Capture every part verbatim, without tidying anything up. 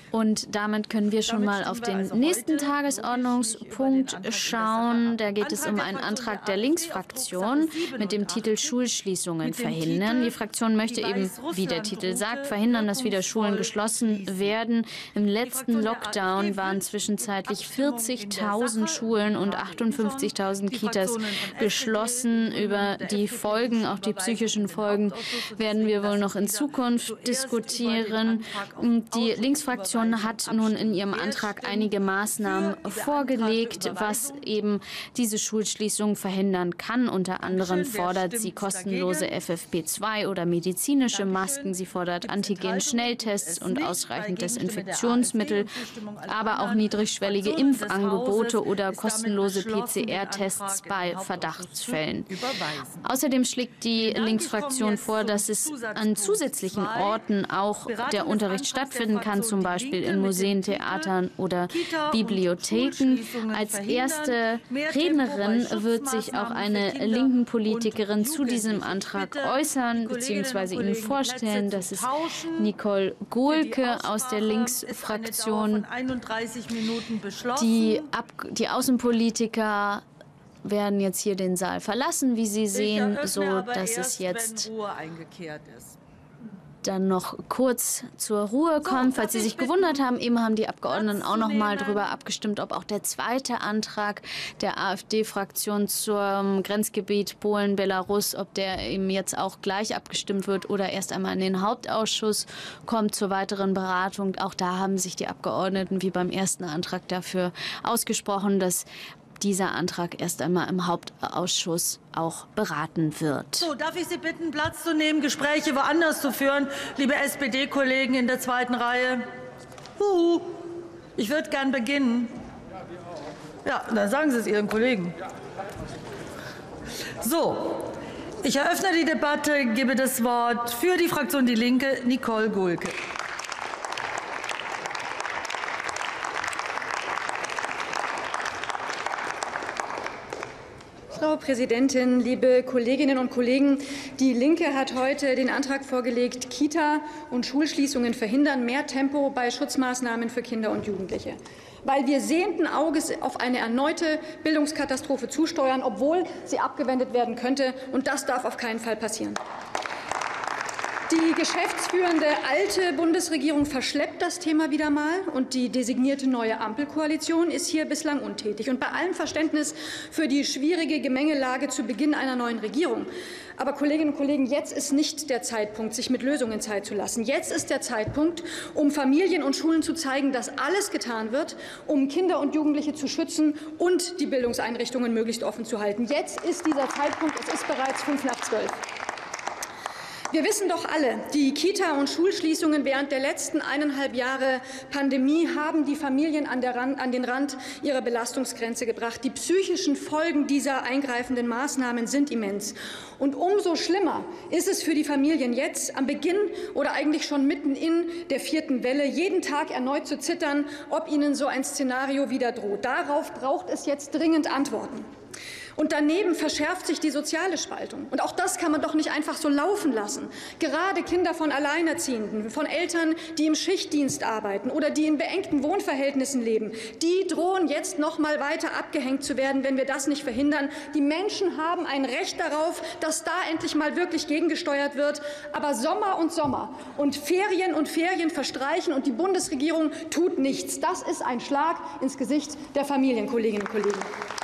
Und damit können wir schon mal auf den nächsten Tagesordnungspunkt schauen. Da geht es um einen Antrag der Linksfraktion mit dem Titel Schulschließungen verhindern. Die Fraktion möchte eben, wie der Titel sagt, verhindern, dass wieder Schulen geschlossen werden. Im letzten Lockdown waren zwischenzeitlich vierzigtausend Schulen und achtundfünfzigtausend Kitas geschlossen. Über die Folgen, auch die psychischen Folgen, werden wir wohl noch in Zukunft diskutieren. Die Linksfraktion hat nun in ihrem Antrag einige Maßnahmen vorgelegt, was eben diese Schulschließung verhindern kann. Unter anderem fordert sie kostenlose F F P zwei oder medizinische Masken. Sie fordert Antigen-Schnelltests und ausreichend Desinfektionsmittel, aber auch niedrigschwellige Impfangebote oder kostenlose P C R-Tests bei Verdachtsfällen. Außerdem schlägt die Linksfraktion vor, dass es an zusätzlichen Orten auch der Unterricht stattfinden kann, zum Beispiel in Museen, Theatern oder Bibliotheken. Als erste Rednerin wird sich auch eine linken Politikerin zu diesem Antrag äußern bzw. Ihnen vorstellen. Das ist Nicole Gohlke aus der Linksfraktion. Die, Ab die Außenpolitiker werden jetzt hier den Saal verlassen, wie Sie sehen, so dass es jetzt dann noch kurz zur Ruhe kommt. Falls Sie sich gewundert haben, eben haben die Abgeordneten auch noch mal darüber abgestimmt, ob auch der zweite Antrag der AfD-Fraktion zum Grenzgebiet Polen-Belarus, ob der eben jetzt auch gleich abgestimmt wird oder erst einmal in den Hauptausschuss kommt zur weiteren Beratung. Auch da haben sich die Abgeordneten wie beim ersten Antrag dafür ausgesprochen, dass dieser Antrag erst einmal im Hauptausschuss auch beraten wird. So, darf ich Sie bitten, Platz zu nehmen, Gespräche woanders zu führen, liebe S P D-Kollegen in der zweiten Reihe? Huhu. Ich würde gern beginnen. Ja, dann sagen Sie es Ihren Kollegen. So, ich eröffne die Debatte, gebe das Wort für die Fraktion Die Linke Nicole Gohlke. Frau Präsidentin, liebe Kolleginnen und Kollegen! Die Linke hat heute den Antrag vorgelegt, Kita- und Schulschließungen verhindern, mehr Tempo bei Schutzmaßnahmen für Kinder und Jugendliche. Weil wir sehenden Auges auf eine erneute Bildungskatastrophe zusteuern, obwohl sie abgewendet werden könnte. Und das darf auf keinen Fall passieren. Die geschäftsführende alte Bundesregierung verschleppt das Thema wieder mal, und die designierte neue Ampelkoalition ist hier bislang untätig. Und bei allem Verständnis für die schwierige Gemengelage zu Beginn einer neuen Regierung. Aber, Kolleginnen und Kollegen, jetzt ist nicht der Zeitpunkt, sich mit Lösungen Zeit zu lassen. Jetzt ist der Zeitpunkt, um Familien und Schulen zu zeigen, dass alles getan wird, um Kinder und Jugendliche zu schützen und die Bildungseinrichtungen möglichst offen zu halten. Jetzt ist dieser Zeitpunkt. Es ist bereits fünf nach zwölf. Wir wissen doch alle, die Kita- und Schulschließungen während der letzten eineinhalb Jahre Pandemie haben die Familien an, der Rand, an den Rand ihrer Belastungsgrenze gebracht. Die psychischen Folgen dieser eingreifenden Maßnahmen sind immens. Und umso schlimmer ist es für die Familien jetzt, am Beginn oder eigentlich schon mitten in der vierten Welle, jeden Tag erneut zu zittern, ob ihnen so ein Szenario wieder droht. Darauf braucht es jetzt dringend Antworten. Und daneben verschärft sich die soziale Spaltung. Und auch das kann man doch nicht einfach so laufen lassen. Gerade Kinder von Alleinerziehenden, von Eltern, die im Schichtdienst arbeiten oder die in beengten Wohnverhältnissen leben, die drohen jetzt noch mal weiter abgehängt zu werden, wenn wir das nicht verhindern. Die Menschen haben ein Recht darauf, dass da endlich mal wirklich gegengesteuert wird. Aber Sommer und Sommer und Ferien und Ferien verstreichen und die Bundesregierung tut nichts. Das ist ein Schlag ins Gesicht der Familien, Kolleginnen und Kollegen.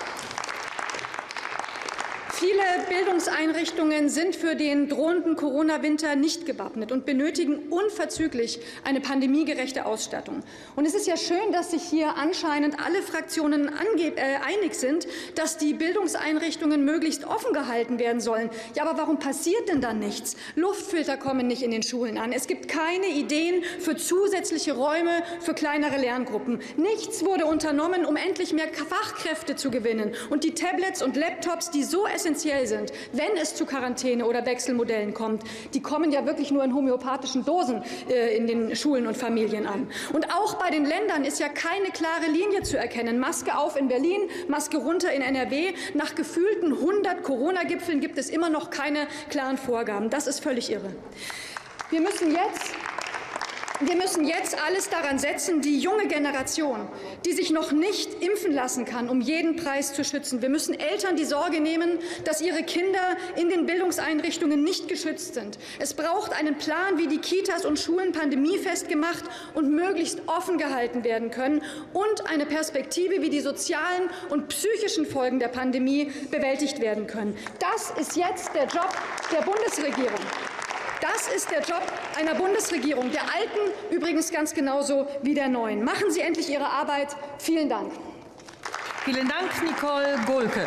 Viele Bildungseinrichtungen sind für den drohenden Corona-Winter nicht gewappnet und benötigen unverzüglich eine pandemiegerechte Ausstattung. Und es ist ja schön, dass sich hier anscheinend alle Fraktionen äh, einig sind, dass die Bildungseinrichtungen möglichst offen gehalten werden sollen. Ja, aber warum passiert denn dann nichts? Luftfilter kommen nicht in den Schulen an. Es gibt keine Ideen für zusätzliche Räume für kleinere Lerngruppen. Nichts wurde unternommen, um endlich mehr Fachkräfte zu gewinnen. Und die Tablets und Laptops, die so essentiell sind, wenn es zu Quarantäne oder Wechselmodellen kommt, die kommen ja wirklich nur in homöopathischen Dosen äh, in den Schulen und Familien an. Und auch bei den Ländern ist ja keine klare Linie zu erkennen. Maske auf in Berlin, Maske runter in N R W. Nach gefühlten hundert Corona-Gipfeln gibt es immer noch keine klaren Vorgaben. Das ist völlig irre. Wir müssen jetzt Wir müssen jetzt alles daran setzen, die junge Generation, die sich noch nicht impfen lassen kann, um jeden Preis zu schützen. Wir müssen Eltern die Sorge nehmen, dass ihre Kinder in den Bildungseinrichtungen nicht geschützt sind. Es braucht einen Plan, wie die Kitas und Schulen pandemiefest gemacht und möglichst offen gehalten werden können, und eine Perspektive, wie die sozialen und psychischen Folgen der Pandemie bewältigt werden können. Das ist jetzt der Job der Bundesregierung. Das ist der Job einer Bundesregierung, der alten übrigens ganz genauso wie der neuen. Machen Sie endlich Ihre Arbeit. Vielen Dank. Vielen Dank, Nicole Gohlke.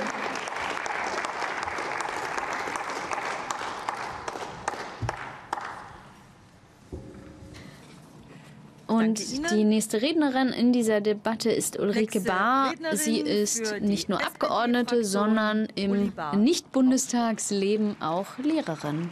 Und die nächste Rednerin in dieser Debatte ist Ulrike Bahr. Sie ist nicht nur Abgeordnete, sondern im Nicht-Bundestagsleben auch Lehrerin.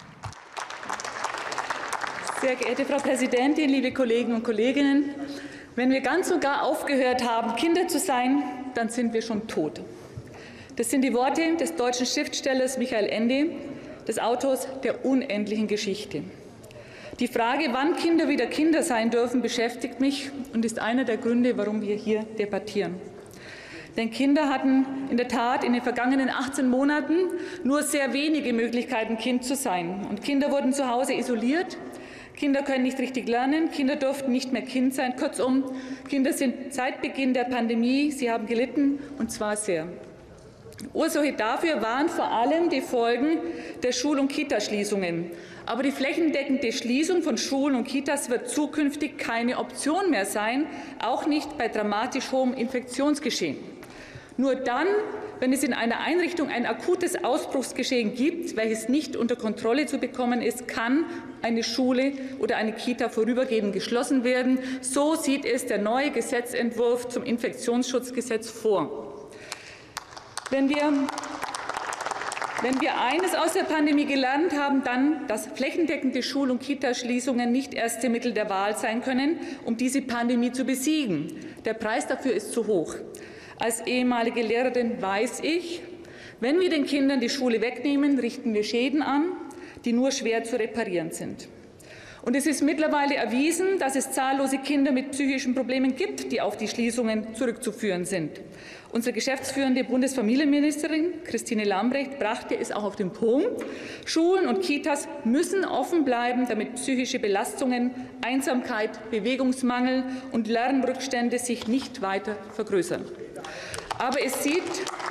Sehr geehrte Frau Präsidentin, liebe Kollegen und Kolleginnen! Wenn wir ganz und gar aufgehört haben, Kinder zu sein, dann sind wir schon tot. Das sind die Worte des deutschen Schriftstellers Michael Ende, des Autors der unendlichen Geschichte. Die Frage, wann Kinder wieder Kinder sein dürfen, beschäftigt mich und ist einer der Gründe, warum wir hier debattieren. Denn Kinder hatten in der Tat in den vergangenen achtzehn Monaten nur sehr wenige Möglichkeiten, Kind zu sein. Und Kinder wurden zu Hause isoliert. Kinder können nicht richtig lernen, Kinder durften nicht mehr Kind sein. Kurzum, Kinder sind seit Beginn der Pandemie, sie haben gelitten, und zwar sehr. Ursache dafür waren vor allem die Folgen der Schul- und Kitaschließungen. Aber die flächendeckende Schließung von Schulen und Kitas wird zukünftig keine Option mehr sein, auch nicht bei dramatisch hohem Infektionsgeschehen. Nur dann, wenn es in einer Einrichtung ein akutes Ausbruchsgeschehen gibt, welches nicht unter Kontrolle zu bekommen ist, kann eine Schule oder eine Kita vorübergehend geschlossen werden. So sieht es der neue Gesetzentwurf zum Infektionsschutzgesetz vor. Wenn wir, wenn wir eines aus der Pandemie gelernt haben, dann, dass flächendeckende Schul- und Kitaschließungen nicht erste Mittel der Wahl sein können, um diese Pandemie zu besiegen. Der Preis dafür ist zu hoch. Als ehemalige Lehrerin weiß ich, wenn wir den Kindern die Schule wegnehmen, richten wir Schäden an, die nur schwer zu reparieren sind. Und es ist mittlerweile erwiesen, dass es zahllose Kinder mit psychischen Problemen gibt, die auf die Schließungen zurückzuführen sind. Unsere geschäftsführende Bundesfamilienministerin Christine Lambrecht brachte es auch auf den Punkt: Schulen und Kitas müssen offen bleiben, damit psychische Belastungen, Einsamkeit, Bewegungsmangel und Lernrückstände sich nicht weiter vergrößern. Aber es sieht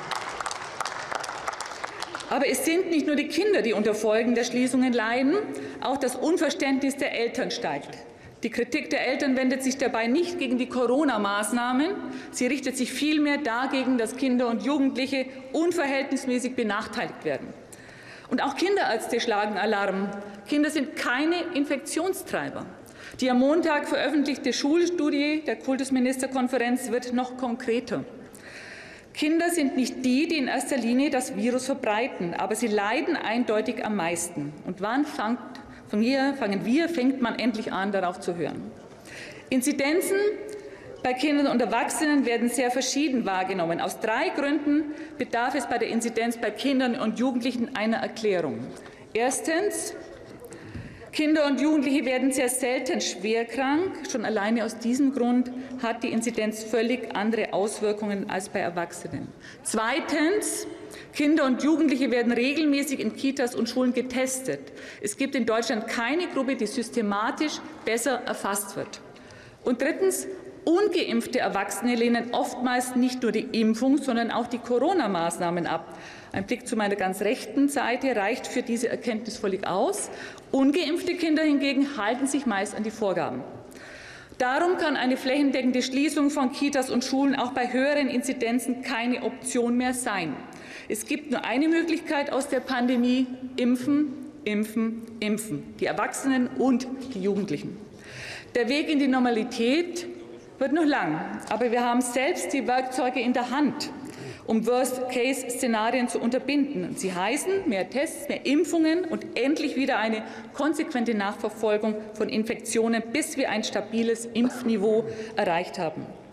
Aber es sind nicht nur die Kinder, die unter Folgen der Schließungen leiden, auch das Unverständnis der Eltern steigt. Die Kritik der Eltern wendet sich dabei nicht gegen die Corona-Maßnahmen, sie richtet sich vielmehr dagegen, dass Kinder und Jugendliche unverhältnismäßig benachteiligt werden. Und auch Kinderärzte schlagen Alarm. Kinder sind keine Infektionstreiber. Die am Montag veröffentlichte Schulstudie der Kultusministerkonferenz wird noch konkreter. Kinder sind nicht die, die in erster Linie das Virus verbreiten, aber sie leiden eindeutig am meisten. Und wann fangt, von hier fangen wir, fängt man endlich an, darauf zu hören? Inzidenzen bei Kindern und Erwachsenen werden sehr verschieden wahrgenommen. Aus drei Gründen bedarf es bei der Inzidenz bei Kindern und Jugendlichen einer Erklärung. Erstens: Kinder und Jugendliche werden sehr selten schwerkrank. Schon alleine aus diesem Grund hat die Inzidenz völlig andere Auswirkungen als bei Erwachsenen. Zweitens: Kinder und Jugendliche werden regelmäßig in Kitas und Schulen getestet. Es gibt in Deutschland keine Gruppe, die systematisch besser erfasst wird. Und drittens: Ungeimpfte Erwachsene lehnen oftmals nicht nur die Impfung, sondern auch die Corona-Maßnahmen ab. Ein Blick zu meiner ganz rechten Seite reicht für diese Erkenntnis völlig aus. Ungeimpfte Kinder hingegen halten sich meist an die Vorgaben. Darum kann eine flächendeckende Schließung von Kitas und Schulen auch bei höheren Inzidenzen keine Option mehr sein. Es gibt nur eine Möglichkeit aus der Pandemie: Impfen, impfen, impfen. Die Erwachsenen und die Jugendlichen. Der Weg in die Normalität wird noch lang, aber wir haben selbst die Werkzeuge in der Hand, um Worst-Case-Szenarien zu unterbinden. Sie heißen mehr Tests, mehr Impfungen und endlich wieder eine konsequente Nachverfolgung von Infektionen, bis wir ein stabiles Impfniveau erreicht haben.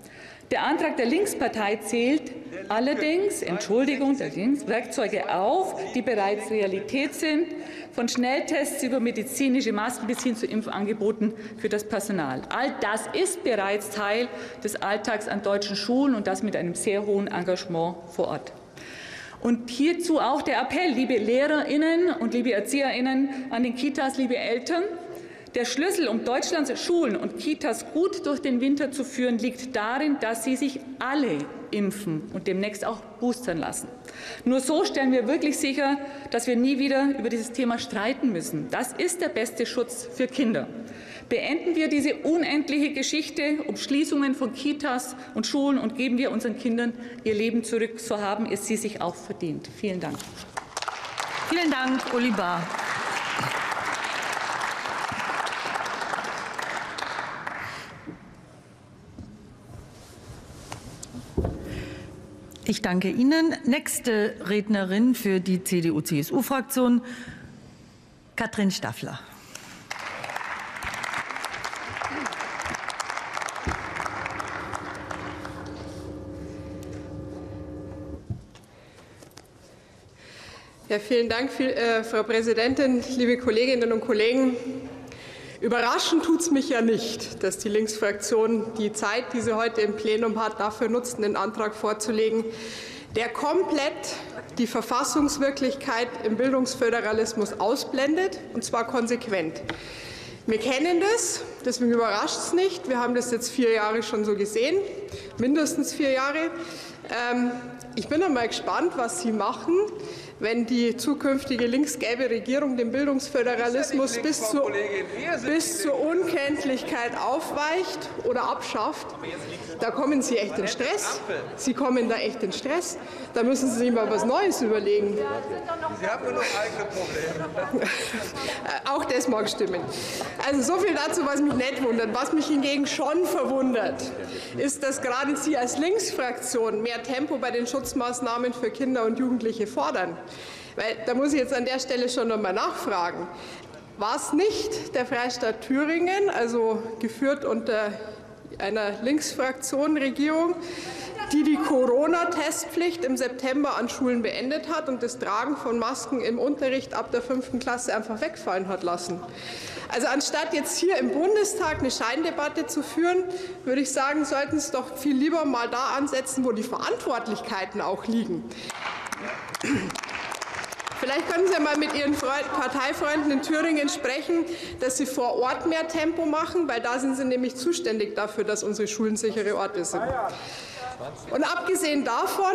Der Antrag der Linkspartei zählt allerdings, Entschuldigung, der Links, Werkzeuge auf, die bereits Realität sind, von Schnelltests über medizinische Masken bis hin zu Impfangeboten für das Personal. All das ist bereits Teil des Alltags an deutschen Schulen und das mit einem sehr hohen Engagement vor Ort. Und hierzu auch der Appell, liebe LehrerInnen und liebe ErzieherInnen an den Kitas, liebe Eltern. Der Schlüssel, um Deutschlands Schulen und Kitas gut durch den Winter zu führen, liegt darin, dass sie sich alle impfen und demnächst auch boostern lassen. Nur so stellen wir wirklich sicher, dass wir nie wieder über dieses Thema streiten müssen. Das ist der beste Schutz für Kinder. Beenden wir diese unendliche Geschichte um Schließungen von Kitas und Schulen und geben wir unseren Kindern ihr Leben zurück. So haben es sie sich auch verdient. Vielen Dank. Vielen Dank, Uli Bahr. Ich danke Ihnen. Nächste Rednerin für die C D U C S U-Fraktion, Katrin Staffler. Ja, vielen Dank, äh, Frau Präsidentin, liebe Kolleginnen und Kollegen. Überraschen tut es mich ja nicht, dass die Linksfraktion die Zeit, die sie heute im Plenum hat, dafür nutzt, einen Antrag vorzulegen, der komplett die Verfassungswirklichkeit im Bildungsföderalismus ausblendet, und zwar konsequent. Wir kennen das, deswegen überrascht es nicht. Wir haben das jetzt vier Jahre schon so gesehen, mindestens vier Jahre. Ähm, ich bin einmal gespannt, was Sie machen, wenn die zukünftige linksgelbe Regierung den Bildungsföderalismus bis zur, bis zur Unkenntlichkeit aufweicht oder abschafft. Da kommen Sie echt in Stress. Sie kommen da echt in Stress. Da müssen Sie sich mal was Neues überlegen. Sie haben nur noch eigene Probleme. Auch das mag stimmen. Also so viel dazu, was mich nicht wundert. Was mich hingegen schon verwundert, ist, dass gerade Sie als Linksfraktion mehr Tempo bei den Schutzmaßnahmen für Kinder und Jugendliche fordern. Weil, da muss ich jetzt an der Stelle schon noch mal nachfragen. War es nicht der Freistaat Thüringen, also geführt unter einer Linksfraktion-Regierung, die die Corona-Testpflicht im September an Schulen beendet hat und das Tragen von Masken im Unterricht ab der fünften Klasse einfach wegfallen hat lassen? Also anstatt jetzt hier im Bundestag eine Scheindebatte zu führen, würde ich sagen, sollten Sie doch viel lieber mal da ansetzen, wo die Verantwortlichkeiten auch liegen. Vielleicht können Sie ja mal mit Ihren Parteifreunden in Thüringen sprechen, dass Sie vor Ort mehr Tempo machen, weil da sind Sie nämlich zuständig dafür, dass unsere Schulen sichere Orte sind. Und abgesehen davon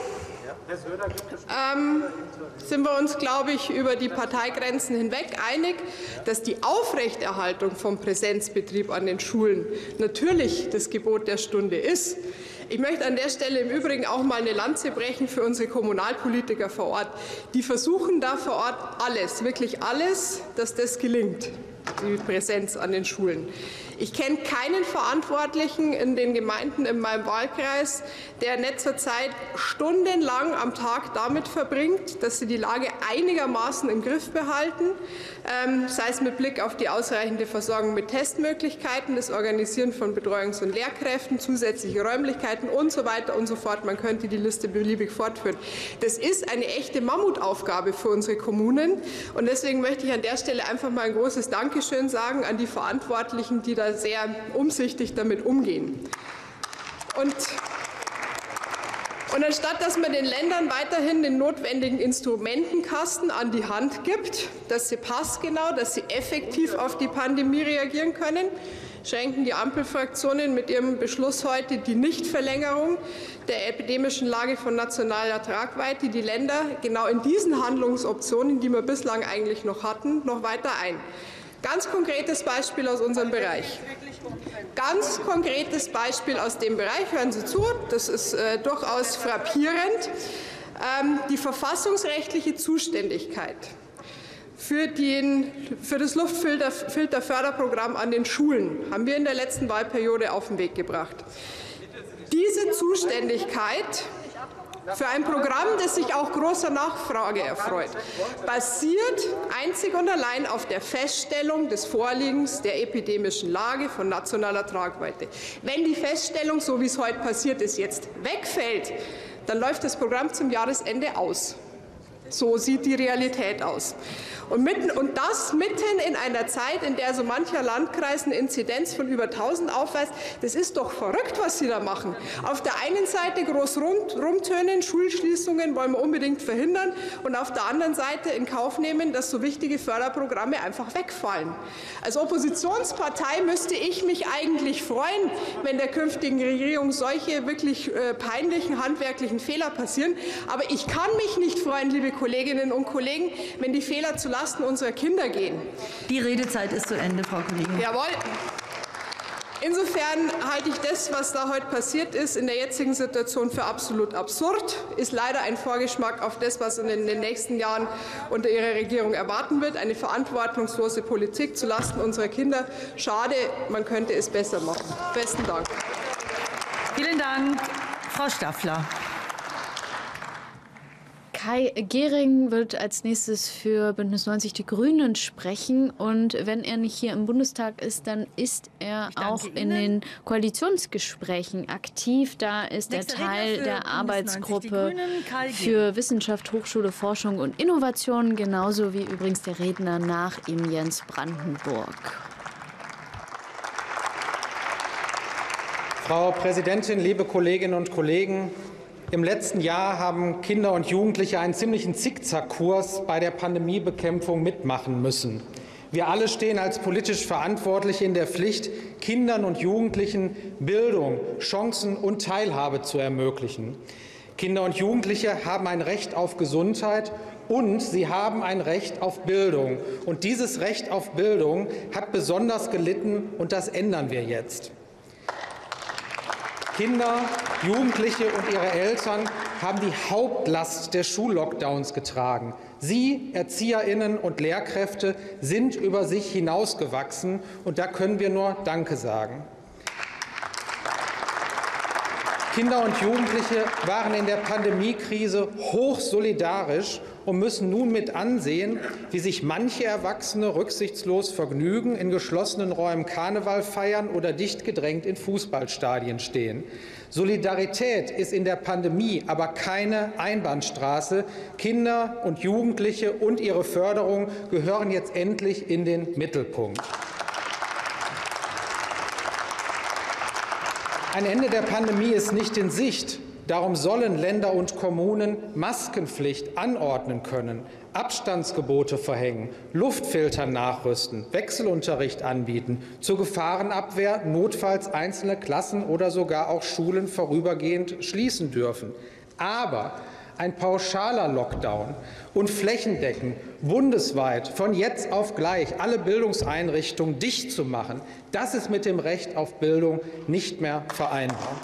ähm, sind wir uns, glaube ich, über die Parteigrenzen hinweg einig, dass die Aufrechterhaltung vom Präsenzbetrieb an den Schulen natürlich das Gebot der Stunde ist. Ich möchte an der Stelle im Übrigen auch mal eine Lanze brechen für unsere Kommunalpolitiker vor Ort. Die versuchen da vor Ort alles, wirklich alles, dass das gelingt, die Präsenz an den Schulen. Ich kenne keinen Verantwortlichen in den Gemeinden in meinem Wahlkreis, der in letzter Zeit stundenlang am Tag damit verbringt, dass sie die Lage einigermaßen im Griff behalten, ähm, sei es mit Blick auf die ausreichende Versorgung mit Testmöglichkeiten, das Organisieren von Betreuungs- und Lehrkräften, zusätzliche Räumlichkeiten und so weiter und so fort. Man könnte die Liste beliebig fortführen. Das ist eine echte Mammutaufgabe für unsere Kommunen. Und deswegen möchte ich an der Stelle einfach mal ein großes Dankeschön sagen an die Verantwortlichen, die da sehr umsichtig damit umgehen. Und Und anstatt dass man den Ländern weiterhin den notwendigen Instrumentenkasten an die Hand gibt, dass sie passgenau, dass sie effektiv auf die Pandemie reagieren können, schränken die Ampelfraktionen mit ihrem Beschluss heute die Nichtverlängerung der epidemischen Lage von nationaler Tragweite die Länder genau in diesen Handlungsoptionen, die wir bislang eigentlich noch hatten, noch weiter ein. Ganz konkretes Beispiel aus unserem Bereich. Ganz konkretes Beispiel aus dem Bereich, hören Sie zu, das ist äh, durchaus frappierend. Ähm, die verfassungsrechtliche Zuständigkeit für, den, für das Luftfilterförderprogramm an den Schulen haben wir in der letzten Wahlperiode auf den Weg gebracht. Diese Zuständigkeit für ein Programm, das sich auch großer Nachfrage erfreut, basiert einzig und allein auf der Feststellung des Vorliegens der epidemischen Lage von nationaler Tragweite. Wenn die Feststellung, so wie es heute passiert ist, jetzt wegfällt, dann läuft das Programm zum Jahresende aus. So sieht die Realität aus. Und, mitten, und das mitten in einer Zeit, in der so mancher Landkreis eine Inzidenz von über tausend aufweist. Das ist doch verrückt, was Sie da machen. Auf der einen Seite groß rum, rumtönen, Schulschließungen wollen wir unbedingt verhindern, und auf der anderen Seite in Kauf nehmen, dass so wichtige Förderprogramme einfach wegfallen. Als Oppositionspartei müsste ich mich eigentlich freuen, wenn der künftigen Regierung solche wirklich äh, peinlichen handwerklichen Fehler passieren. Aber ich kann mich nicht freuen, liebe Kolleginnen und Kollegen, wenn die Fehler zu Lasten unserer Kinder gehen. Die Redezeit ist zu Ende, Frau Kollegin. Jawohl. Insofern halte ich das, was da heute passiert ist, in der jetzigen Situation für absolut absurd. Ist leider ein Vorgeschmack auf das, was in den nächsten Jahren unter Ihrer Regierung erwarten wird. Eine verantwortungslose Politik zulasten unserer Kinder. Schade, man könnte es besser machen. Besten Dank. Vielen Dank, Frau Staffler. Kai Gehring wird als nächstes für Bündnis neunzig Die Grünen sprechen. Und wenn er nicht hier im Bundestag ist, dann ist er auch in den Koalitionsgesprächen aktiv. Da ist er Teil der Arbeitsgruppe für Wissenschaft, Hochschule, Forschung und Innovation, genauso wie übrigens der Redner nach ihm, Jens Brandenburg. Frau Präsidentin, liebe Kolleginnen und Kollegen! Im letzten Jahr haben Kinder und Jugendliche einen ziemlichen Zickzackkurs bei der Pandemiebekämpfung mitmachen müssen. Wir alle stehen als politisch Verantwortliche in der Pflicht, Kindern und Jugendlichen Bildung, Chancen und Teilhabe zu ermöglichen. Kinder und Jugendliche haben ein Recht auf Gesundheit und sie haben ein Recht auf Bildung. Und dieses Recht auf Bildung hat besonders gelitten, und das ändern wir jetzt. Kinder, Jugendliche und ihre Eltern haben die Hauptlast der Schullockdowns getragen. Sie, ErzieherInnen und Lehrkräfte, sind über sich hinausgewachsen, und da können wir nur Danke sagen. Kinder und Jugendliche waren in der Pandemiekrise hochsolidarisch und müssen nun mit ansehen, wie sich manche Erwachsene rücksichtslos vergnügen, in geschlossenen Räumen Karneval feiern oder dicht gedrängt in Fußballstadien stehen. Solidarität ist in der Pandemie aber keine Einbahnstraße. Kinder und Jugendliche und ihre Förderung gehören jetzt endlich in den Mittelpunkt. Ein Ende der Pandemie ist nicht in Sicht. Darum sollen Länder und Kommunen Maskenpflicht anordnen können, Abstandsgebote verhängen, Luftfilter nachrüsten, Wechselunterricht anbieten, zur Gefahrenabwehr notfalls einzelne Klassen oder sogar auch Schulen vorübergehend schließen dürfen. Aber ein pauschaler Lockdown und flächendeckend bundesweit von jetzt auf gleich alle Bildungseinrichtungen dicht zu machen, das ist mit dem Recht auf Bildung nicht mehr vereinbar.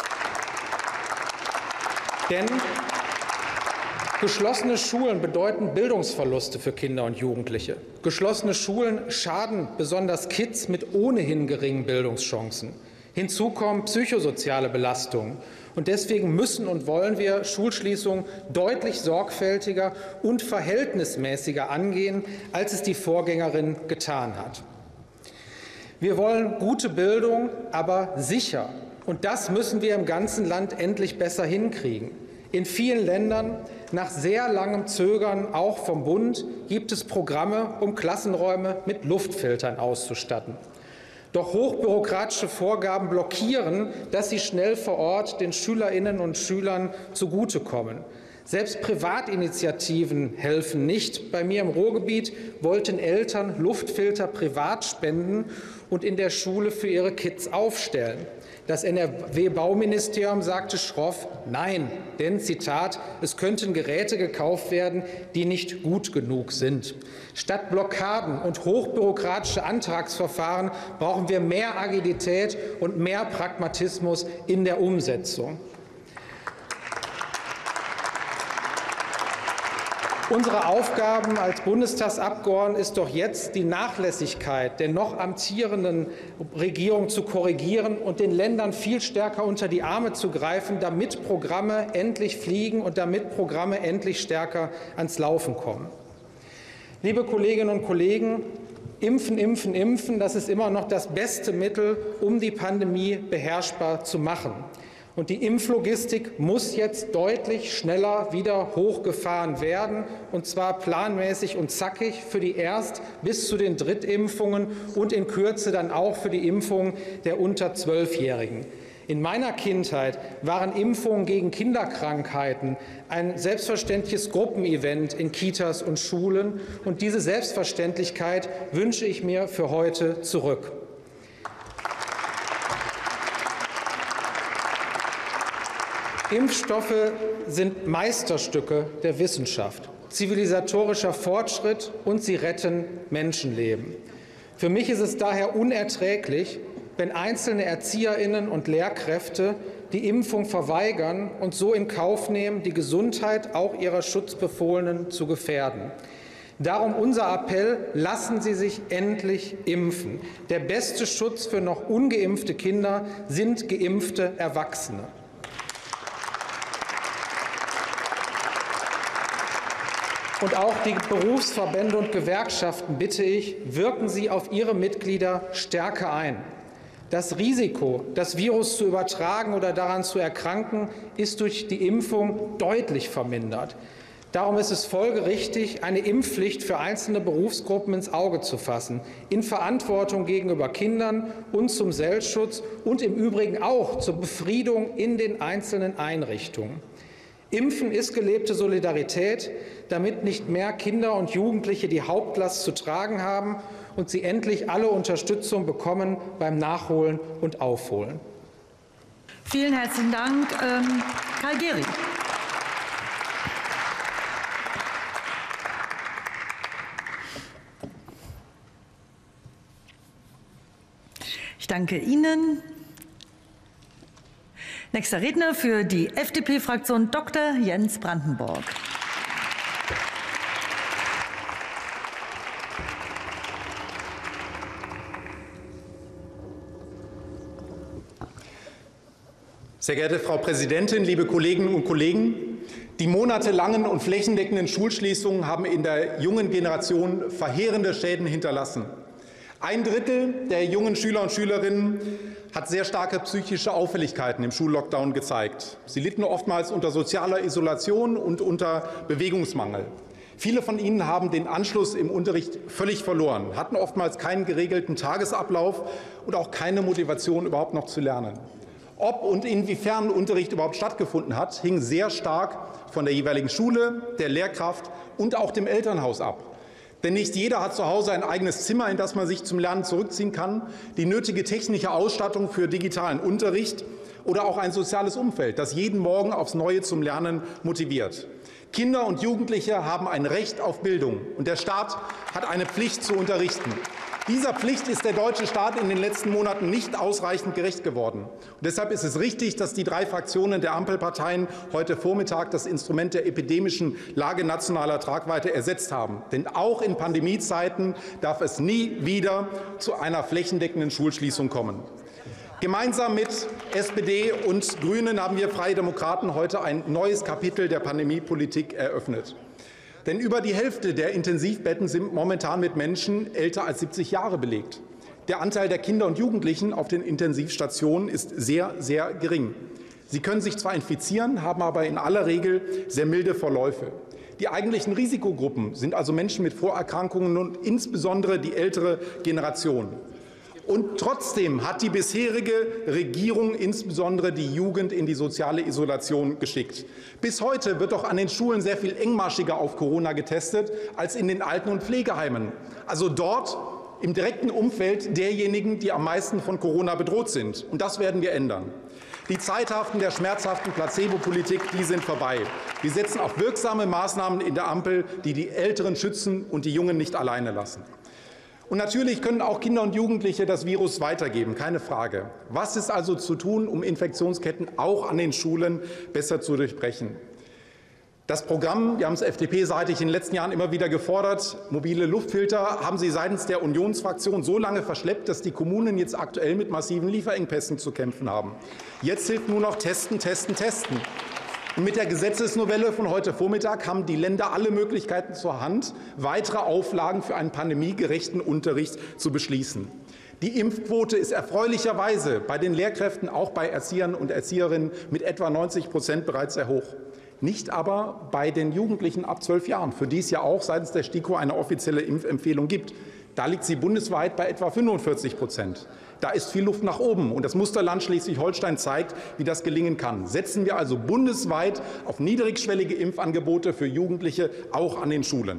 Denn geschlossene Schulen bedeuten Bildungsverluste für Kinder und Jugendliche. Geschlossene Schulen schaden besonders Kids mit ohnehin geringen Bildungschancen. Hinzu kommen psychosoziale Belastungen. Und deswegen müssen und wollen wir Schulschließungen deutlich sorgfältiger und verhältnismäßiger angehen, als es die Vorgängerin getan hat. Wir wollen gute Bildung, aber sicher. Und das müssen wir im ganzen Land endlich besser hinkriegen. In vielen Ländern, nach sehr langem Zögern auch vom Bund, gibt es Programme, um Klassenräume mit Luftfiltern auszustatten. Doch hochbürokratische Vorgaben blockieren, dass sie schnell vor Ort den Schülerinnen und Schülern zugutekommen. Selbst Privatinitiativen helfen nicht. Bei mir im Ruhrgebiet wollten Eltern Luftfilter privat spenden und in der Schule für ihre Kids aufstellen. Das N R W-Bauministerium sagte schroff Nein, denn, Zitat, es könnten Geräte gekauft werden, die nicht gut genug sind. Statt Blockaden und hochbürokratische Antragsverfahren brauchen wir mehr Agilität und mehr Pragmatismus in der Umsetzung. Unsere Aufgaben als Bundestagsabgeordnete ist doch jetzt, die Nachlässigkeit der noch amtierenden Regierung zu korrigieren und den Ländern viel stärker unter die Arme zu greifen, damit Programme endlich fliegen und damit Programme endlich stärker ans Laufen kommen. Liebe Kolleginnen und Kollegen, Impfen, impfen, impfen, das ist immer noch das beste Mittel, um die Pandemie beherrschbar zu machen. Und die Impflogistik muss jetzt deutlich schneller wieder hochgefahren werden, und zwar planmäßig und zackig für die Erst- bis zu den Drittimpfungen und in Kürze dann auch für die Impfung der unter Zwölfjährigen. In meiner Kindheit waren Impfungen gegen Kinderkrankheiten ein selbstverständliches Gruppenevent in Kitas und Schulen, und diese Selbstverständlichkeit wünsche ich mir für heute zurück. Impfstoffe sind Meisterstücke der Wissenschaft, zivilisatorischer Fortschritt, und sie retten Menschenleben. Für mich ist es daher unerträglich, wenn einzelne ErzieherInnen und Lehrkräfte die Impfung verweigern und so in Kauf nehmen, die Gesundheit auch ihrer Schutzbefohlenen zu gefährden. Darum unser Appell: Lassen Sie sich endlich impfen. Der beste Schutz für noch ungeimpfte Kinder sind geimpfte Erwachsene. Und auch die Berufsverbände und Gewerkschaften bitte ich, wirken Sie auf Ihre Mitglieder stärker ein. Das Risiko, das Virus zu übertragen oder daran zu erkranken, ist durch die Impfung deutlich vermindert. Darum ist es folgerichtig, eine Impfpflicht für einzelne Berufsgruppen ins Auge zu fassen, in Verantwortung gegenüber Kindern und zum Selbstschutz und im Übrigen auch zur Befriedung in den einzelnen Einrichtungen. Impfen ist gelebte Solidarität, damit nicht mehr Kinder und Jugendliche die Hauptlast zu tragen haben und sie endlich alle Unterstützung bekommen beim Nachholen und Aufholen. Vielen herzlichen Dank. Ähm, Karl Gehry. Ich danke Ihnen. Nächster Redner für die F D P-Fraktion, Doktor Jens Brandenborg. Sehr geehrte Frau Präsidentin, liebe Kolleginnen und Kollegen! Die monatelangen und flächendeckenden Schulschließungen haben in der jungen Generation verheerende Schäden hinterlassen. Ein Drittel der jungen Schüler und Schülerinnen hat sehr starke psychische Auffälligkeiten im Schullockdown gezeigt. Sie litten oftmals unter sozialer Isolation und unter Bewegungsmangel. Viele von ihnen haben den Anschluss im Unterricht völlig verloren, hatten oftmals keinen geregelten Tagesablauf und auch keine Motivation, überhaupt noch zu lernen. Ob und inwiefern Unterricht überhaupt stattgefunden hat, hing sehr stark von der jeweiligen Schule, der Lehrkraft und auch dem Elternhaus ab. Denn nicht jeder hat zu Hause ein eigenes Zimmer, in das man sich zum Lernen zurückziehen kann, die nötige technische Ausstattung für digitalen Unterricht oder auch ein soziales Umfeld, das jeden Morgen aufs Neue zum Lernen motiviert. Kinder und Jugendliche haben ein Recht auf Bildung, und der Staat hat eine Pflicht zu unterrichten. Dieser Pflicht ist der deutsche Staat in den letzten Monaten nicht ausreichend gerecht geworden. Und deshalb ist es richtig, dass die drei Fraktionen der Ampelparteien heute Vormittag das Instrument der epidemischen Lage nationaler Tragweite ersetzt haben. Denn auch in Pandemiezeiten darf es nie wieder zu einer flächendeckenden Schulschließung kommen. Gemeinsam mit S P D und Grünen haben wir Freie Demokraten heute ein neues Kapitel der Pandemiepolitik eröffnet. Denn über die Hälfte der Intensivbetten sind momentan mit Menschen älter als siebzig Jahre belegt. Der Anteil der Kinder und Jugendlichen auf den Intensivstationen ist sehr, sehr gering. Sie können sich zwar infizieren, haben aber in aller Regel sehr milde Verläufe. Die eigentlichen Risikogruppen sind also Menschen mit Vorerkrankungen und insbesondere die ältere Generation. Und trotzdem hat die bisherige Regierung insbesondere die Jugend in die soziale Isolation geschickt. Bis heute wird doch an den Schulen sehr viel engmaschiger auf Corona getestet als in den Alten- und Pflegeheimen. Also dort im direkten Umfeld derjenigen, die am meisten von Corona bedroht sind. Und das werden wir ändern. Die zeithaften, der schmerzhaften Placebo-Politik, die sind vorbei. Wir setzen auf wirksame Maßnahmen in der Ampel, die die Älteren schützen und die Jungen nicht alleine lassen. Und natürlich können auch Kinder und Jugendliche das Virus weitergeben, keine Frage. Was ist also zu tun, um Infektionsketten auch an den Schulen besser zu durchbrechen? Das Programm, wir haben es F D P-seitig in den letzten Jahren immer wieder gefordert, mobile Luftfilter, haben Sie seitens der Unionsfraktion so lange verschleppt, dass die Kommunen jetzt aktuell mit massiven Lieferengpässen zu kämpfen haben. Jetzt hilft nur noch testen, testen, testen. Und mit der Gesetzesnovelle von heute Vormittag haben die Länder alle Möglichkeiten zur Hand, weitere Auflagen für einen pandemiegerechten Unterricht zu beschließen. Die Impfquote ist erfreulicherweise bei den Lehrkräften, auch bei Erziehern und Erzieherinnen, mit etwa neunzig Prozent bereits sehr hoch. Nicht aber bei den Jugendlichen ab zwölf Jahren, für die es ja auch seitens der STIKO eine offizielle Impfempfehlung gibt. Da liegt sie bundesweit bei etwa fünfundvierzig Prozent. Da ist viel Luft nach oben. Und das Musterland Schleswig-Holstein zeigt, wie das gelingen kann. Setzen wir also bundesweit auf niedrigschwellige Impfangebote für Jugendliche, auch an den Schulen.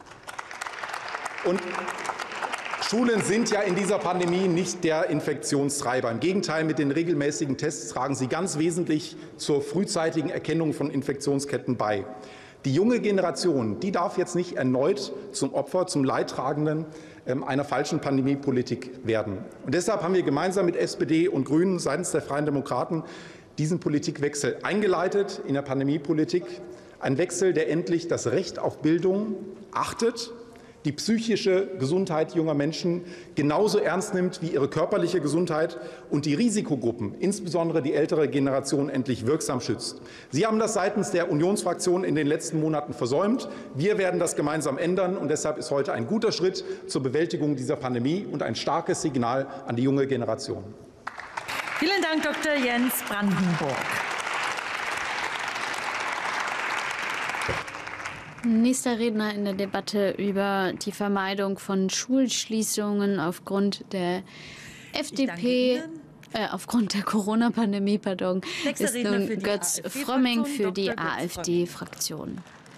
Und Schulen sind ja in dieser Pandemie nicht der Infektionstreiber. Im Gegenteil, mit den regelmäßigen Tests tragen sie ganz wesentlich zur frühzeitigen Erkennung von Infektionsketten bei. Die junge Generation, die darf jetzt nicht erneut zum Opfer, zum Leidtragenden einer falschen Pandemiepolitik werden. Und deshalb haben wir gemeinsam mit S P D und Grünen seitens der Freien Demokraten diesen Politikwechsel eingeleitet in der Pandemiepolitik. Ein Wechsel, der endlich das Recht auf Bildung achtet, die psychische Gesundheit junger Menschen genauso ernst nimmt wie ihre körperliche Gesundheit und die Risikogruppen, insbesondere die ältere Generation, endlich wirksam schützt. Sie haben das seitens der Unionsfraktion in den letzten Monaten versäumt. Wir werden das gemeinsam ändern, und deshalb ist heute ein guter Schritt zur Bewältigung dieser Pandemie und ein starkes Signal an die junge Generation. Vielen Dank, Doktor Jens Brandenburg. Nächster Redner in der Debatte über die Vermeidung von Schulschließungen aufgrund der F D P, äh, aufgrund der Corona-Pandemie, pardon, ist nun Götz Frömming für die AfD-Fraktion.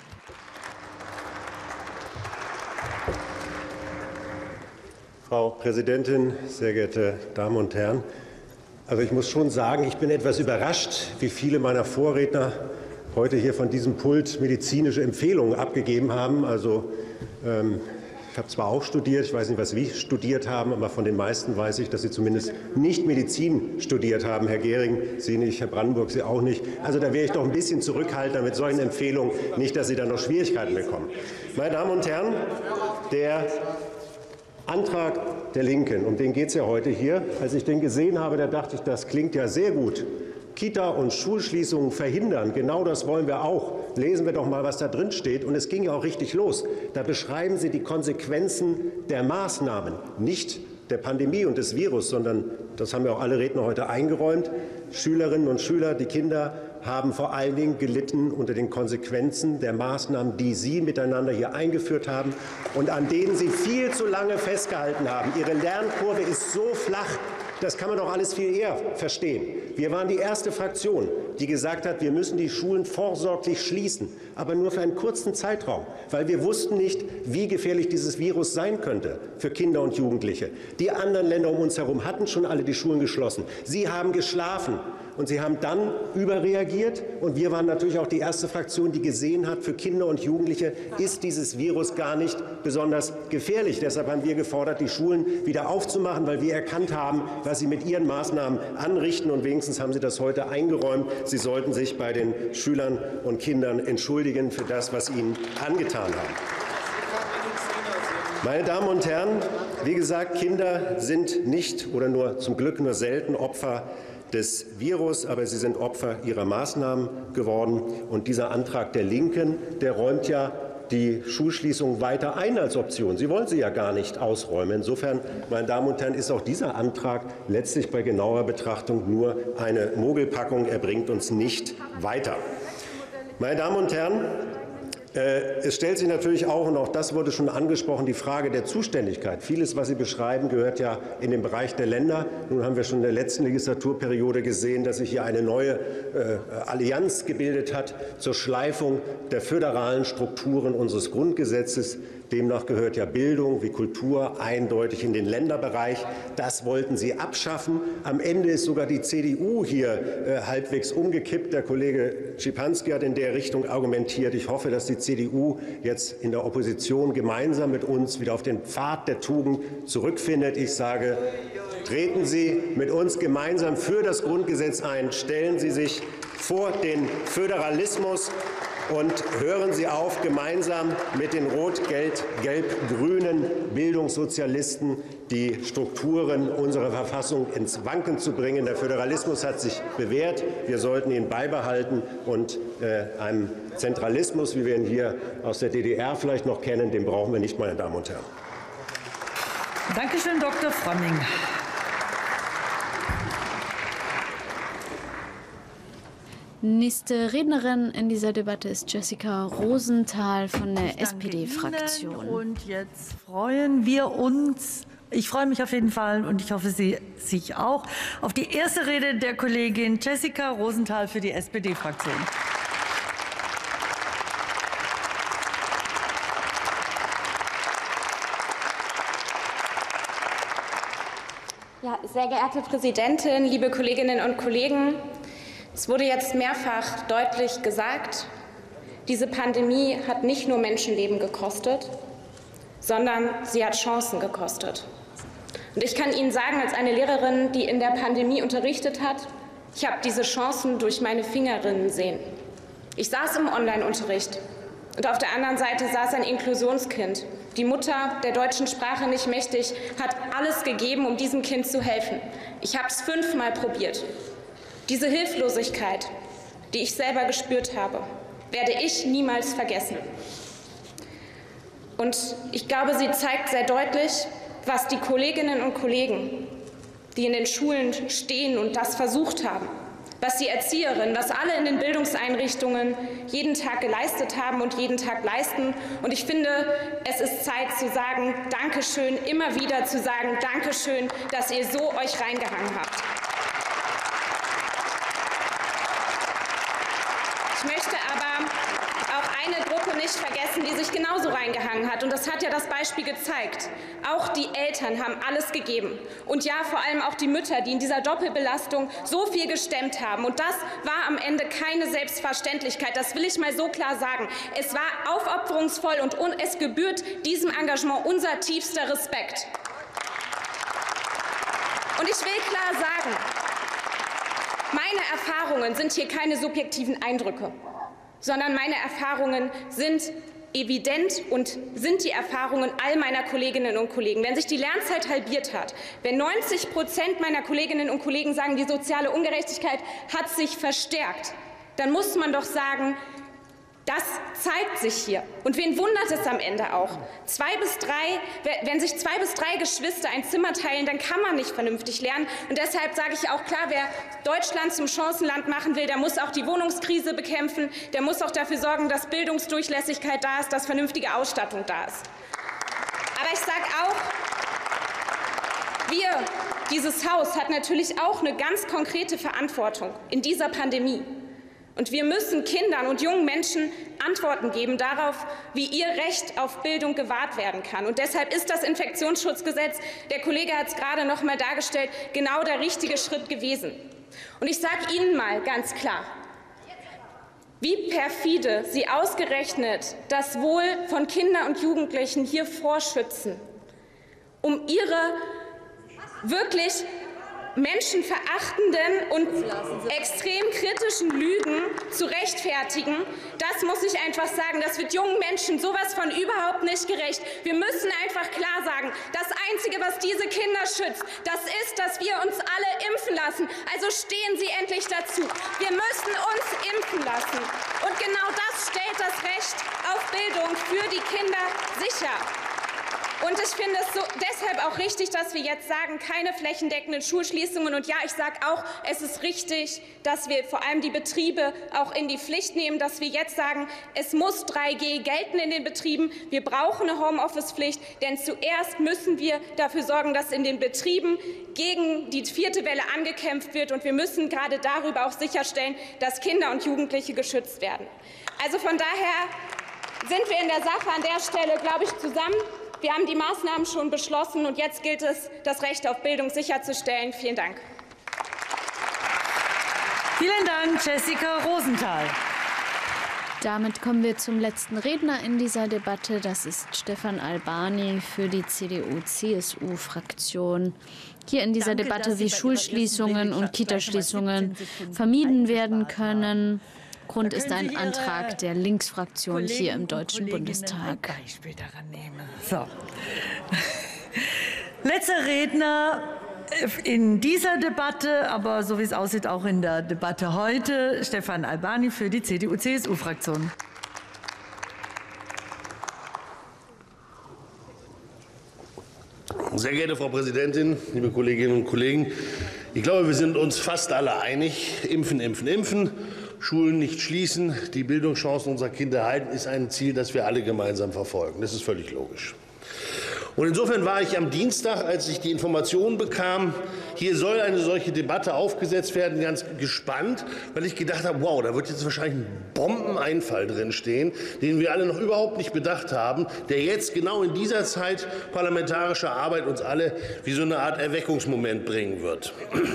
Frau Präsidentin, sehr geehrte Damen und Herren! Also ich muss schon sagen, ich bin etwas überrascht, wie viele meiner Vorredner heute hier von diesem Pult medizinische Empfehlungen abgegeben haben. Also ähm, ich habe zwar auch studiert, ich weiß nicht, was Sie studiert haben, aber von den meisten weiß ich, dass Sie zumindest nicht Medizin studiert haben. Herr Gehring, Sie nicht, Herr Brandenburg, Sie auch nicht. Also da wäre ich doch ein bisschen zurückhaltender mit solchen Empfehlungen, nicht, dass Sie dann noch Schwierigkeiten bekommen. Meine Damen und Herren, der Antrag der Linken, um den geht es ja heute hier. Als ich den gesehen habe, da dachte ich, das klingt ja sehr gut. Kita- und Schulschließungen verhindern, genau das wollen wir auch. Lesen wir doch mal, was da drin steht. Und es ging ja auch richtig los. Da beschreiben Sie die Konsequenzen der Maßnahmen, nicht der Pandemie und des Virus, sondern, das haben ja auch alle Redner heute eingeräumt, Schülerinnen und Schüler, die Kinder haben vor allen Dingen gelitten unter den Konsequenzen der Maßnahmen, die Sie miteinander hier eingeführt haben und an denen Sie viel zu lange festgehalten haben. Ihre Lernkurve ist so flach, das kann man doch alles viel eher verstehen. Wir waren die erste Fraktion, die gesagt hat, wir müssen die Schulen vorsorglich schließen, aber nur für einen kurzen Zeitraum, weil wir wussten nicht, wie gefährlich dieses Virus sein könnte für Kinder und Jugendliche. Die anderen Länder um uns herum hatten schon alle die Schulen geschlossen. Sie haben geschlafen. Und Sie haben dann überreagiert. Und wir waren natürlich auch die erste Fraktion, die gesehen hat, für Kinder und Jugendliche ist dieses Virus gar nicht besonders gefährlich. Deshalb haben wir gefordert, die Schulen wieder aufzumachen, weil wir erkannt haben, was Sie mit Ihren Maßnahmen anrichten. Und wenigstens haben Sie das heute eingeräumt. Sie sollten sich bei den Schülern und Kindern entschuldigen für das, was Ihnen angetan haben. Meine Damen und Herren, wie gesagt, Kinder sind nicht oder nur zum Glück nur selten Opfer des Virus, aber sie sind Opfer ihrer Maßnahmen geworden. Und dieser Antrag der Linken, der räumt ja die Schulschließung weiter ein als Option. Sie wollen sie ja gar nicht ausräumen. Insofern, meine Damen und Herren, ist auch dieser Antrag letztlich bei genauer Betrachtung nur eine Mogelpackung. Er bringt uns nicht weiter. Meine Damen und Herren, es stellt sich natürlich auch, und auch das wurde schon angesprochen, die Frage der Zuständigkeit. Vieles, was Sie beschreiben, gehört ja in den Bereich der Länder. Nun haben wir schon in der letzten Legislaturperiode gesehen, dass sich hier eine neue äh, Allianz gebildet hat zur Schleifung der föderalen Strukturen unseres Grundgesetzes. Demnach gehört ja Bildung wie Kultur eindeutig in den Länderbereich. Das wollten Sie abschaffen. Am Ende ist sogar die C D U hier äh, halbwegs umgekippt. Der Kollege Schipanski hat in der Richtung argumentiert. Ich hoffe, dass die C D U jetzt in der Opposition gemeinsam mit uns wieder auf den Pfad der Tugend zurückfindet. Ich sage, treten Sie mit uns gemeinsam für das Grundgesetz ein. Stellen Sie sich vor den Föderalismus Und hören Sie auf, gemeinsam mit den rot-gelb-grünen Bildungssozialisten die Strukturen unserer Verfassung ins Wanken zu bringen. Der Föderalismus hat sich bewährt. Wir sollten ihn beibehalten. Und äh, einem Zentralismus, wie wir ihn hier aus der D D R vielleicht noch kennen, den brauchen wir nicht, meine Damen und Herren. Danke schön, Doktor Frömming. Nächste Rednerin in dieser Debatte ist Jessica Rosenthal von der S P D-Fraktion. Und jetzt freuen wir uns, ich freue mich auf jeden Fall und ich hoffe, Sie sich auch, auf die erste Rede der Kollegin Jessica Rosenthal für die S P D-Fraktion. Ja, sehr geehrte Präsidentin, liebe Kolleginnen und Kollegen! Es wurde jetzt mehrfach deutlich gesagt, diese Pandemie hat nicht nur Menschenleben gekostet, sondern sie hat Chancen gekostet. Und ich kann Ihnen sagen, als eine Lehrerin, die in der Pandemie unterrichtet hat, ich habe diese Chancen durch meine Fingerinnen sehen. Ich saß im Online-Unterricht und auf der anderen Seite saß ein Inklusionskind. Die Mutter, der deutschen Sprache nicht mächtig, hat alles gegeben, um diesem Kind zu helfen. Ich habe es fünfmal probiert. Diese Hilflosigkeit, die ich selber gespürt habe, werde ich niemals vergessen. Und ich glaube, sie zeigt sehr deutlich, was die Kolleginnen und Kollegen, die in den Schulen stehen und das versucht haben, was die Erzieherinnen, was alle in den Bildungseinrichtungen jeden Tag geleistet haben und jeden Tag leisten. Und ich finde, es ist Zeit zu sagen, Dankeschön, immer wieder zu sagen, Dankeschön, dass ihr so euch reingehangen habt. Ich möchte aber auch eine Gruppe nicht vergessen, die sich genauso reingehangen hat. Und das hat ja das Beispiel gezeigt. Auch die Eltern haben alles gegeben. Und ja, vor allem auch die Mütter, die in dieser Doppelbelastung so viel gestemmt haben. Und das war am Ende keine Selbstverständlichkeit. Das will ich mal so klar sagen. Es war aufopferungsvoll und es gebührt diesem Engagement unser tiefster Respekt. Und ich will klar sagen, meine Erfahrungen sind hier keine subjektiven Eindrücke, sondern meine Erfahrungen sind evident und sind die Erfahrungen all meiner Kolleginnen und Kollegen. Wenn sich die Lernzeit halbiert hat, wenn neunzig Prozent meiner Kolleginnen und Kollegen sagen, die soziale Ungerechtigkeit hat sich verstärkt, dann muss man doch sagen, das zeigt sich hier. Und wen wundert es am Ende auch? Zwei bis drei, wenn sich zwei bis drei Geschwister ein Zimmer teilen, dann kann man nicht vernünftig lernen. Und deshalb sage ich auch klar, wer Deutschland zum Chancenland machen will, der muss auch die Wohnungskrise bekämpfen, der muss auch dafür sorgen, dass Bildungsdurchlässigkeit da ist, dass vernünftige Ausstattung da ist. Aber ich sage auch, wir, dieses Haus, hat natürlich auch eine ganz konkrete Verantwortung in dieser Pandemie. Und wir müssen Kindern und jungen Menschen Antworten geben darauf, wie ihr Recht auf Bildung gewahrt werden kann. Und deshalb ist das Infektionsschutzgesetz, der Kollege hat es gerade noch mal dargestellt, genau der richtige Schritt gewesen. Und ich sage Ihnen mal ganz klar, wie perfide Sie ausgerechnet das Wohl von Kindern und Jugendlichen hier vorschützen, um ihre wirklich menschenverachtenden und extrem kritischen Lügen zu rechtfertigen, das muss ich einfach sagen, das wird jungen Menschen sowas von überhaupt nicht gerecht. Wir müssen einfach klar sagen, das Einzige, was diese Kinder schützt, das ist, dass wir uns alle impfen lassen. Also stehen Sie endlich dazu. Wir müssen uns impfen lassen. Und genau das stellt das Recht auf Bildung für die Kinder sicher. Und ich finde es so deshalb auch richtig, dass wir jetzt sagen, keine flächendeckenden Schulschließungen. Und ja, ich sage auch, es ist richtig, dass wir vor allem die Betriebe auch in die Pflicht nehmen, dass wir jetzt sagen, es muss drei G gelten in den Betrieben. Wir brauchen eine Homeoffice-Pflicht, denn zuerst müssen wir dafür sorgen, dass in den Betrieben gegen die vierte Welle angekämpft wird. Und wir müssen gerade darüber auch sicherstellen, dass Kinder und Jugendliche geschützt werden. Also von daher sind wir in der Sache an der Stelle, glaube ich, zusammen. Wir haben die Maßnahmen schon beschlossen, und jetzt gilt es, das Recht auf Bildung sicherzustellen. Vielen Dank. Vielen Dank, Jessica Rosenthal. Damit kommen wir zum letzten Redner in dieser Debatte. Das ist Stefan Albani für die C D U-C S U-Fraktion. Hier in dieser Danke, Debatte, wie Sie Schulschließungen und Kitaschließungen vermieden werden können. Hintergrund ist ein Antrag der Linksfraktion hier im Deutschen Bundestag. Ein Beispiel daran nehmen. So. Letzter Redner in dieser Debatte, aber so wie es aussieht, auch in der Debatte heute, Stefan Albani für die C D U C S U-Fraktion. Sehr geehrte Frau Präsidentin, liebe Kolleginnen und Kollegen! Ich glaube, wir sind uns fast alle einig. Impfen, impfen, impfen. Schulen nicht schließen, die Bildungschancen unserer Kinder halten, ist ein Ziel, das wir alle gemeinsam verfolgen. Das ist völlig logisch. Und insofern war ich am Dienstag, als ich die Information bekam, hier soll eine solche Debatte aufgesetzt werden, ganz gespannt, weil ich gedacht habe, wow, da wird jetzt wahrscheinlich ein Bombeneinfall drinstehen, den wir alle noch überhaupt nicht bedacht haben, der jetzt genau in dieser Zeit parlamentarischer Arbeit uns alle wie so eine Art Erweckungsmoment bringen wird.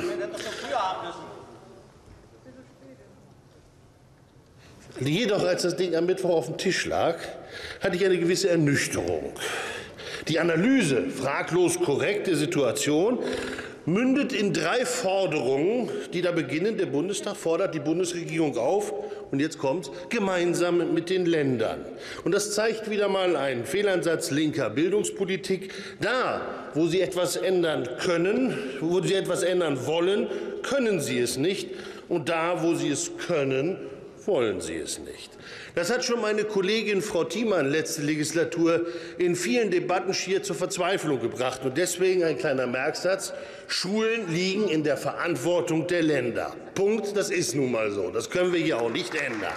Jedoch, als das Ding am Mittwoch auf dem Tisch lag, hatte ich eine gewisse Ernüchterung. Die Analyse, fraglos korrekte Situation, mündet in drei Forderungen, die da beginnen. Der Bundestag fordert die Bundesregierung auf, und jetzt kommt's, gemeinsam mit den Ländern. Und das zeigt wieder mal einen Fehlansatz linker Bildungspolitik. Da, wo sie etwas ändern können, wo sie etwas ändern wollen, können sie es nicht. Und da, wo sie es können, wollen sie es nicht. Das hat schon meine Kollegin Frau Thiemann letzte Legislatur in vielen Debatten schier zur Verzweiflung gebracht. Und deswegen ein kleiner Merksatz. Schulen liegen in der Verantwortung der Länder. Punkt. Das ist nun mal so. Das können wir hier auch nicht ändern.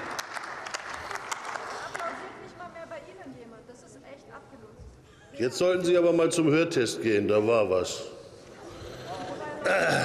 Jetzt sollten Sie aber mal zum Hörtest gehen. Da war was. Äh.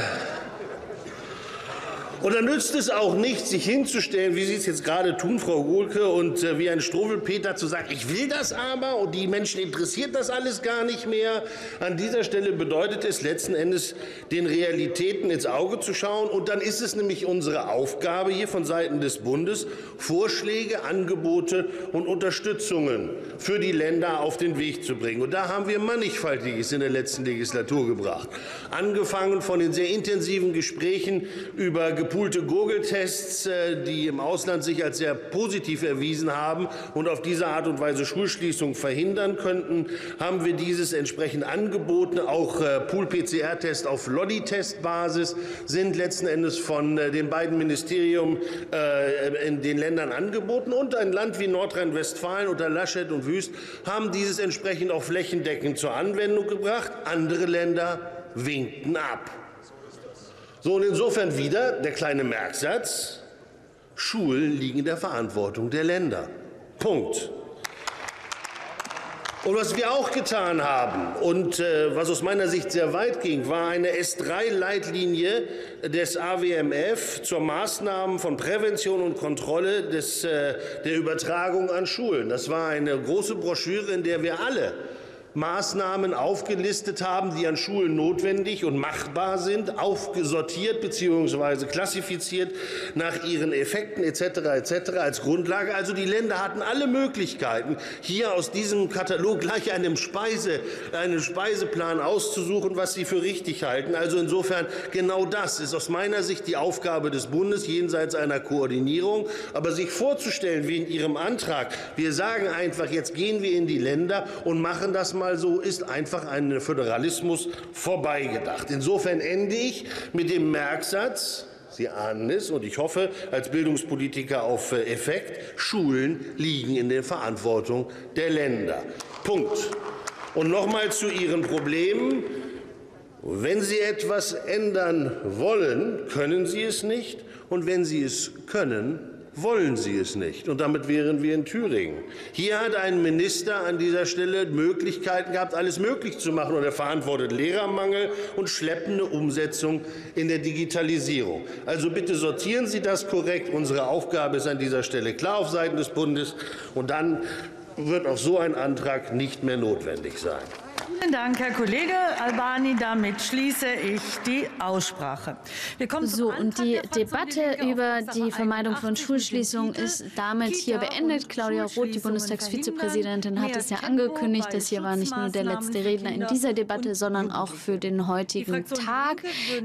Und dann nützt es auch nicht, sich hinzustellen, wie Sie es jetzt gerade tun, Frau Gohlke, und äh, wie ein Struwwelpeter zu sagen, ich will das aber und die Menschen interessiert das alles gar nicht mehr. An dieser Stelle bedeutet es letzten Endes, den Realitäten ins Auge zu schauen. Und dann ist es nämlich unsere Aufgabe hier von Seiten des Bundes, Vorschläge, Angebote und Unterstützungen für die Länder auf den Weg zu bringen. Und da haben wir Mannigfaltiges in der letzten Legislatur gebracht. Angefangen von den sehr intensiven Gesprächen über gepoolte Gurgeltests, die im Ausland sich als sehr positiv erwiesen haben und auf diese Art und Weise Schulschließungen verhindern könnten, haben wir dieses entsprechend angeboten. Auch Pool-P C R-Tests auf Loddi-Testbasis sind letzten Endes von den beiden Ministerien in den Ländern angeboten. Und ein Land wie Nordrhein-Westfalen unter Laschet und Wüst haben dieses entsprechend auch flächendeckend zur Anwendung gebracht. Andere Länder winkten ab. So, und insofern wieder der kleine Merksatz, Schulen liegen in der Verantwortung der Länder. Punkt. Und was wir auch getan haben und äh, was aus meiner Sicht sehr weit ging, war eine S drei Leitlinie des A W M F zur Maßnahmen von Prävention und Kontrolle des, äh, der Übertragung an Schulen. Das war eine große Broschüre, in der wir alle Maßnahmen aufgelistet haben, die an Schulen notwendig und machbar sind, aufgesortiert bzw. klassifiziert nach ihren Effekten et cetera et cetera als Grundlage. Also die Länder hatten alle Möglichkeiten, hier aus diesem Katalog gleich einem, Speise, einen Speiseplan auszusuchen, was sie für richtig halten. Also insofern genau das ist aus meiner Sicht die Aufgabe des Bundes jenseits einer Koordinierung. Aber sich vorzustellen, wie in Ihrem Antrag, wir sagen einfach, jetzt gehen wir in die Länder und machen das mal so, ist einfach ein Föderalismus vorbeigedacht. Insofern ende ich mit dem Merksatz, Sie ahnen es, und ich hoffe als Bildungspolitiker auf Effekt, Schulen liegen in der Verantwortung der Länder. Punkt. Und noch mal zu Ihren Problemen. Wenn Sie etwas ändern wollen, können Sie es nicht. Und wenn Sie es können, wollen Sie es nicht. Und damit wären wir in Thüringen. Hier hat ein Minister an dieser Stelle Möglichkeiten gehabt, alles möglich zu machen. Und er verantwortet Lehrermangel und schleppende Umsetzung in der Digitalisierung. Also bitte sortieren Sie das korrekt. Unsere Aufgabe ist an dieser Stelle klar auf Seiten des Bundes. Und dann wird auch so ein Antrag nicht mehr notwendig sein. Vielen Dank, Herr Kollege Albani. Damit schließe ich die Aussprache. Wir kommen so, und die Debatte über die Vermeidung von Schulschließungen ist damit hier beendet. Claudia Roth, die Bundestagsvizepräsidentin, hat es ja angekündigt. Das hier war nicht nur der letzte Redner in dieser Debatte, sondern auch für den heutigen Tag.